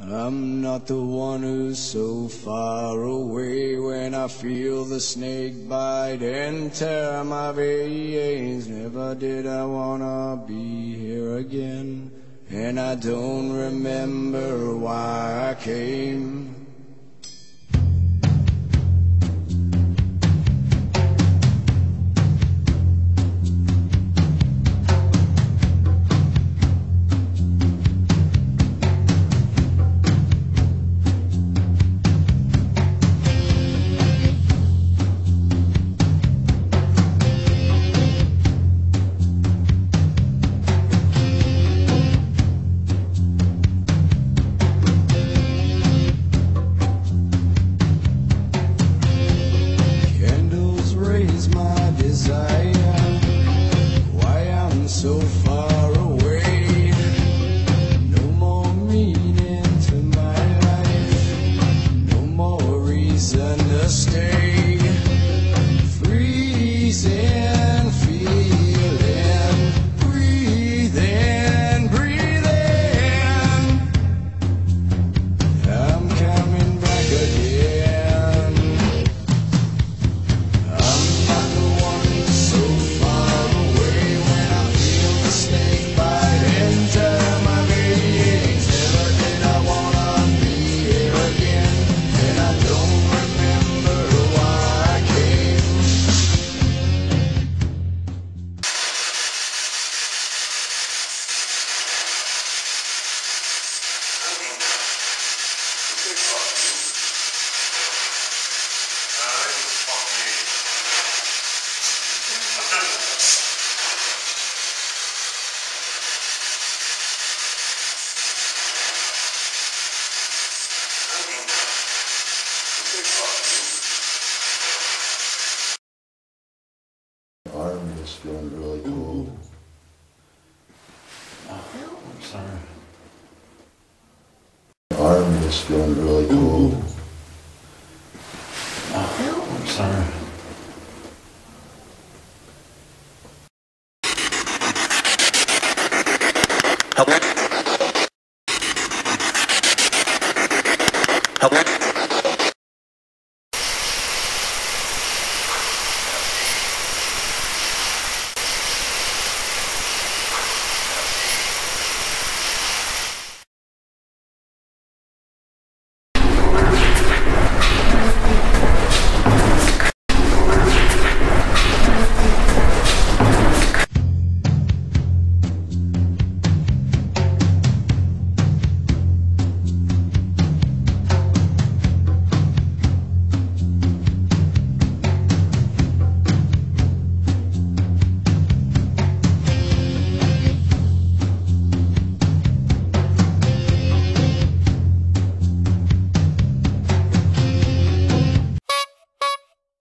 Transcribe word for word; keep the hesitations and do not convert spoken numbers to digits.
I'm not the one who's so far away when I feel the snake bite and tear my veins. Never did I wanna be here again, and I don't remember why I came. So far away, no more meaning to my life, no more reason to stay. Freezing, feeling, breathing, breathing. I'm coming back again. I'm not the one so far away when I snake bite into my veins. Never did I wanna be here again, and I don't remember why I came. Arm is feeling really cold. Oh, I'm sorry. Arm is feeling really cold. Oh, I'm sorry. Help. Help.